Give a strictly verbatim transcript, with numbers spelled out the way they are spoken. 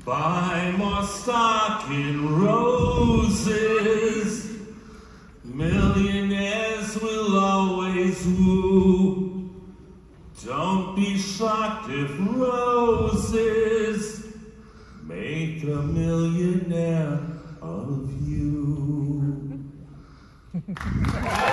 Buy more stock in roses. Millionaires will always woo. Don't be shocked if roses make a millionaire of you.